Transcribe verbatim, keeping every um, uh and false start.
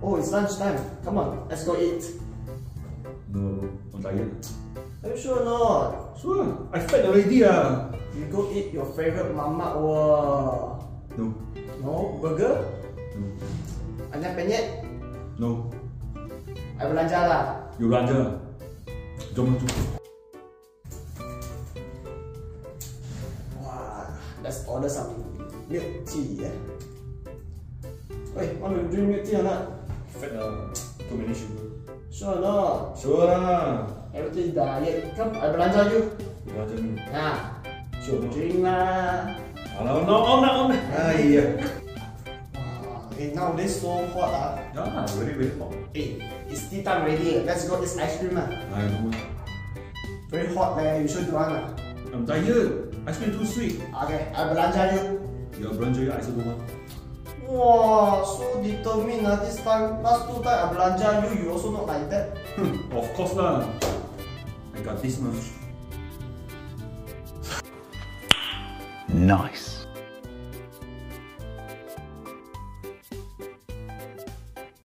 Oh, it's lunchtime. Come on, let's go eat. No, I'm tired. Are you sure or not? Sure, I fed already ah. You go eat your favorite mamak wah. No. No? Burger? No. Ayam penyet? No. I belanja lah. You belanja. Jom tu. Wah, let's order some milk tea eh. Wait, want to drink milk tea or not? Fed ah. Too many sugar. Sure or not? Sure lah. Everything is diet. Come, I belanja you. Belanja ni. Nah, Sure. drink lah. Alah, no, on lah, on lah. Ah, iya. Eh, nowadays so hot ah. Yeah, very very hot. Eh, it's tea time already. Let's go eat ice cream lah. I know. Very hot leh. You sure you want lah? I'm tired. Ice cream too sweet. Okay, I belanja you. You belanja you, I also don't want. Wow, so determined ah this time. Last two time I belanja you, you also not like that. Of course lah. I got this much. Nice.